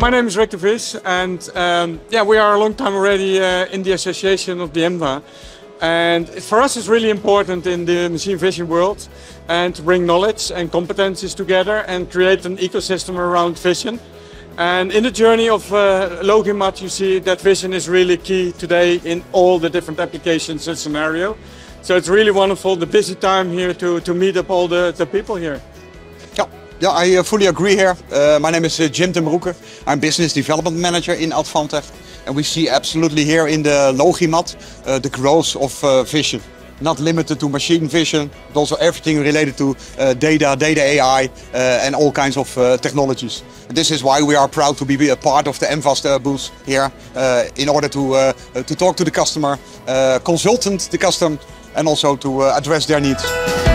My name is Rick de Vries, and we are a long time already in the association of the EMVA. And for us it's really important in the machine vision world and to bring knowledge and competencies together and create an ecosystem around vision. And in the journey of LogiMAT, you see that vision is really key today in all the different applications and scenarios. So it's really wonderful, the busy time here to meet up all the people here. Yeah, I fully agree here. My name is Jim ten Broeke. I'm Business Development Manager in Advantech. And we see absolutely here in the LogiMAT the growth of vision. Not limited to machine vision, but also everything related to data AI, and all kinds of technologies. And this is why we are proud to be a part of the EMVA booth here in order to talk to the customer, consult the customer, and also to address their needs.